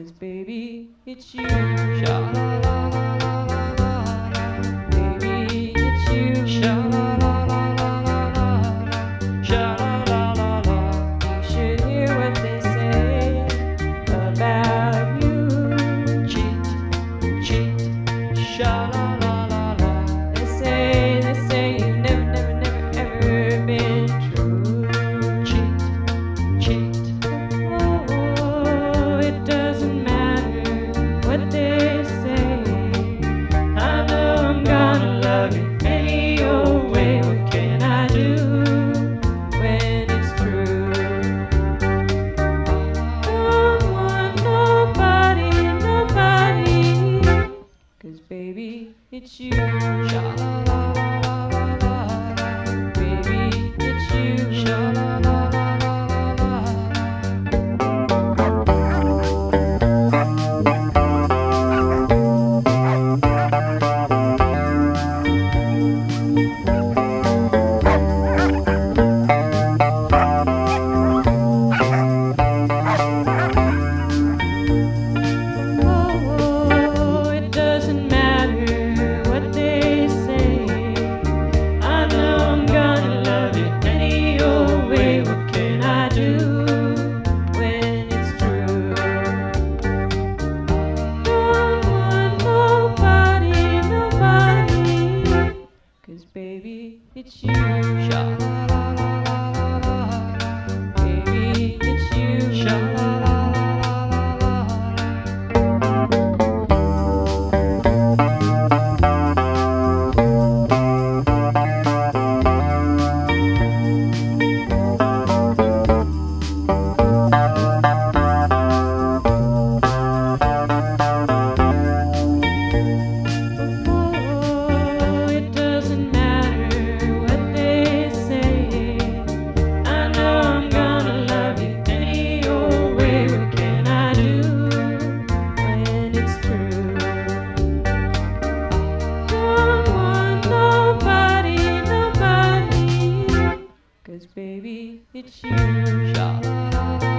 'cause baby, it's you. Sha-la-la-la-la-la-la. Baby, it's you. Sha-la-la-la-la-la-la. Sha-la-la-la-la. You should hear what they say about you. Cheat, cheat, sha-la-la-la-la. They say you've never, never, never, ever been true. Cheat, cheat. Oh, it doesn't matter what they say. I know I'm gonna love you any old way. What can I do when it's true? Don't want nobody, nobody, 'cause baby, it's you. Sha-la-la-la-la-la-la. Baby, it's you. Sha-la-la-la-la-la-la. Oh, it doesn't matter what they say. I know I'm gonna love you any old way. What can I do when it's true? Don't want nobody, nobody, 'cause baby, it's you. Sha-la-la-la-la-la-la. Baby, it's you. Sha-la-la-la-la-la-la. Oh, it doesn't matter what they say. I know I'm gonna love you any old way. What can I do when it's true? Don't want nobody, nobody, 'cause baby, it's you. Sha-la-la-la.